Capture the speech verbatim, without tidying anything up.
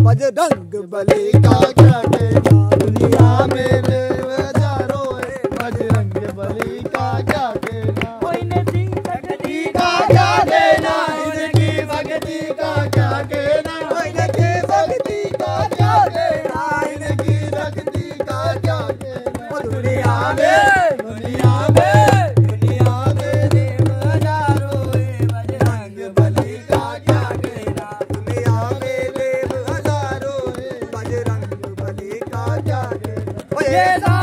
बजरंग बली का क्या कहना, दुनिया में बेवजारो है बजरंग बली का क्या कहना। इनकी भक्ति का क्या देना, इनकी भक्ति का क्या कहना, इनकी भक्ति का क्या कहना, इनकी भक्ति का क्या कहना। दुनिया में दुनिया में दुनिया में देव हजारों है बजरंग बली का क्या कहना, दुनिया में देव हजारों है बजरंग बली का क्या कहना।